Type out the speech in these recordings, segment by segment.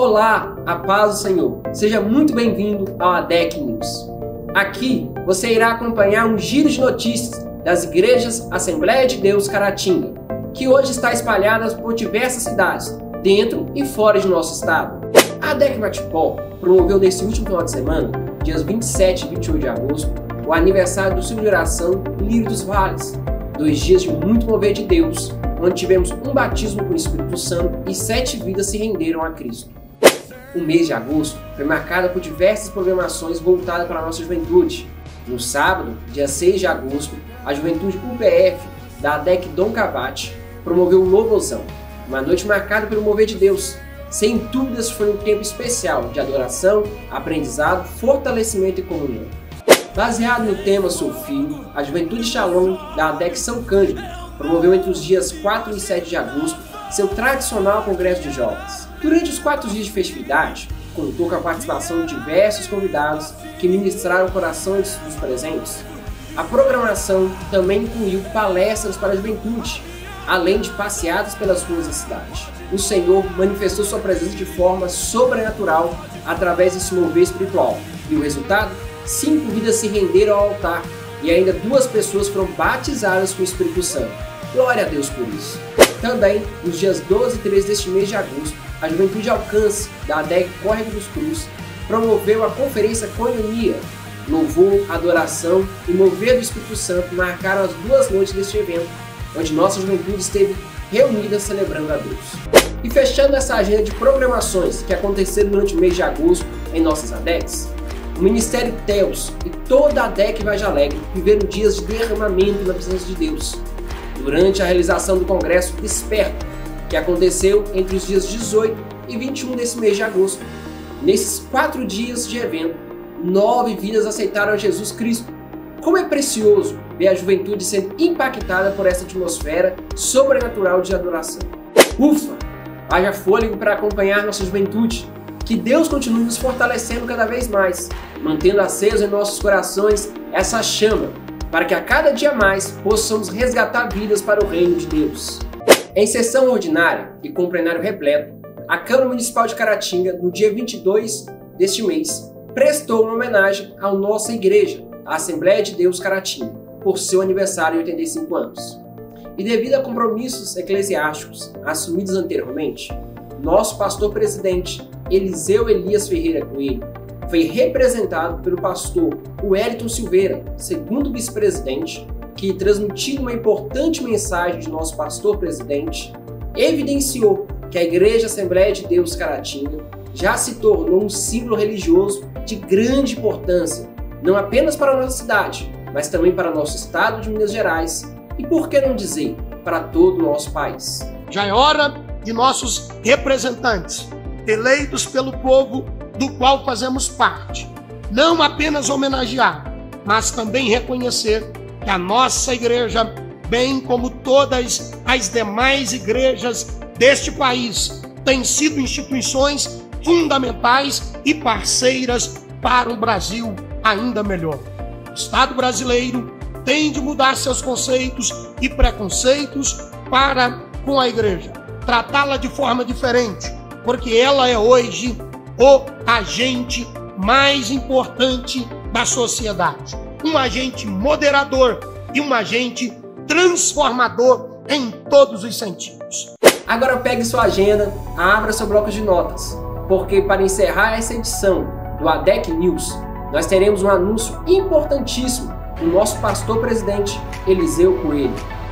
Olá, a paz do Senhor. Seja muito bem-vindo ao ADEC News. Aqui você irá acompanhar um giro de notícias das igrejas Assembleia de Deus Caratinga, que hoje está espalhadas por diversas cidades, dentro e fora de nosso estado. A ADEC Matipó promoveu nesse último final de semana, dias 27 e 28 de agosto, o aniversário do Ciclo de Oração Lírio dos Vales, 2 dias de muito mover de Deus, onde tivemos um batismo com o Espírito Santo e 7 vidas se renderam a Cristo. O mês de agosto foi marcado por diversas programações voltadas para a nossa juventude. No sábado, dia 6 de agosto, a juventude UPF da ADEC Dom Cavate promoveu o Louvozão, uma noite marcada pelo mover de Deus. Sem dúvidas foi um tempo especial de adoração, aprendizado, fortalecimento e comunhão. Baseado no tema Sou Filho, a Juventude Shalom da ADEC São Cândido promoveu entre os dias 4 e 7 de agosto seu tradicional congresso de jovens. Durante os 4 dias de festividade, contou com a participação de diversos convidados que ministraram corações dos presentes. A programação também incluiu palestras para a juventude, além de passeadas pelas ruas da cidade. O Senhor manifestou sua presença de forma sobrenatural através desse mover espiritual. E o resultado? 5 vidas se renderam ao altar e ainda 2 pessoas foram batizadas com o Espírito Santo. Glória a Deus por isso. Também, nos dias 12 e 13 deste mês de agosto, a Juventude Alcance, da ADEC Córrego dos Cruz, promoveu a conferência Koinonia. Louvor, adoração e mover do Espírito Santo marcaram as 2 noites deste evento, onde nossa juventude esteve reunida celebrando a Deus. E fechando essa agenda de programações que aconteceram durante o mês de agosto em nossas ADECs, o Ministério Teos e toda a ADEC Vargem Alegre viveram dias de derramamento na presença de Deus, durante a realização do Congresso Desperta, que aconteceu entre os dias 18 e 21 desse mês de agosto. Nesses 4 dias de evento, 9 vidas aceitaram a Jesus Cristo. Como é precioso ver a juventude sendo impactada por essa atmosfera sobrenatural de adoração. Ufa! Haja fôlego para acompanhar nossa juventude. Que Deus continue nos fortalecendo cada vez mais, mantendo acesa em nossos corações essa chama, para que a cada dia mais possamos resgatar vidas para o reino de Deus. Em sessão ordinária e com plenário repleto, a Câmara Municipal de Caratinga, no dia 22 deste mês, prestou uma homenagem à nossa igreja, a Assembleia de Deus Caratinga, por seu aniversário de 85 anos. E devido a compromissos eclesiásticos assumidos anteriormente, nosso pastor-presidente, Eliseu Elias Ferreira Coelho, foi representado pelo pastor Wellington Silveira, segundo vice-presidente, que, transmitindo uma importante mensagem de nosso pastor-presidente, evidenciou que a Igreja Assembleia de Deus Caratinga já se tornou um símbolo religioso de grande importância, não apenas para a nossa cidade, mas também para nosso estado de Minas Gerais e, por que não dizer, para todo o nosso país. Já é hora de nossos representantes, eleitos pelo povo do qual fazemos parte, não apenas homenagear, mas também reconhecer que a nossa igreja, bem como todas as demais igrejas deste país, têm sido instituições fundamentais e parceiras para um Brasil ainda melhor. O Estado brasileiro tem de mudar seus conceitos e preconceitos para com a igreja, tratá-la de forma diferente, porque ela é hoje o agente mais importante da sociedade, um agente moderador e um agente transformador em todos os sentidos. Agora pegue sua agenda, abra seu bloco de notas, porque para encerrar essa edição do ADEC News, nós teremos um anúncio importantíssimo do nosso pastor-presidente Eliseu Coelho.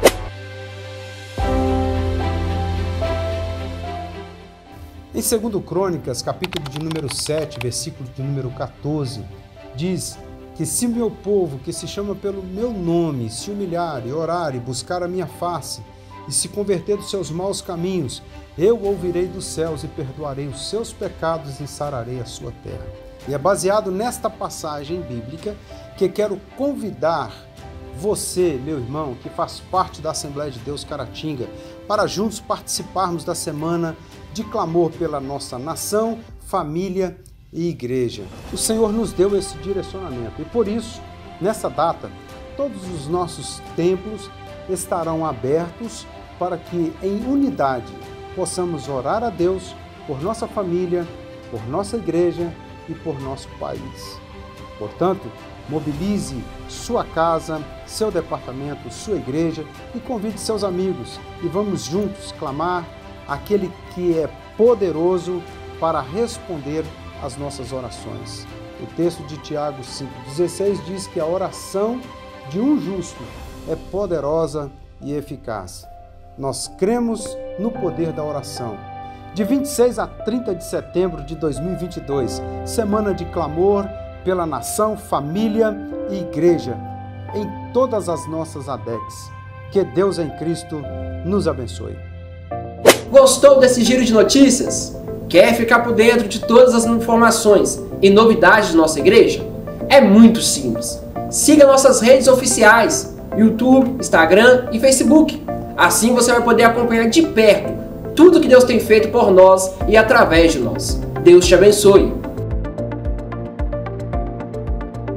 Em 2 Crônicas, capítulo de número 7, versículo de número 14, diz que se meu povo, que se chama pelo meu nome, se humilhar e orar e buscar a minha face e se converter dos seus maus caminhos, eu ouvirei dos céus e perdoarei os seus pecados e sararei a sua terra. E é baseado nesta passagem bíblica que quero convidar você, meu irmão, que faz parte da Assembleia de Deus Caratinga, para juntos participarmos da semana de clamor pela nossa nação, família e igreja. O Senhor nos deu esse direcionamento e por isso, nessa data, todos os nossos templos estarão abertos para que em unidade possamos orar a Deus por nossa família, por nossa igreja e por nosso país. Portanto, mobilize sua casa, seu departamento, sua igreja e convide seus amigos e vamos juntos clamar aquele que é poderoso para responder às nossas orações. O texto de Tiago 5,16 diz que a oração de um justo é poderosa e eficaz. Nós cremos no poder da oração. De 26 a 30 de setembro de 2022, semana de clamor pela nação, família e igreja, em todas as nossas ADECs. Que Deus em Cristo nos abençoe. Gostou desse giro de notícias? Quer ficar por dentro de todas as informações e novidades de nossa igreja? É muito simples. Siga nossas redes oficiais, YouTube, Instagram e Facebook. Assim você vai poder acompanhar de perto tudo que Deus tem feito por nós e através de nós. Deus te abençoe.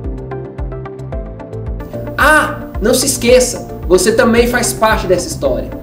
Ah, não se esqueça, você também faz parte dessa história.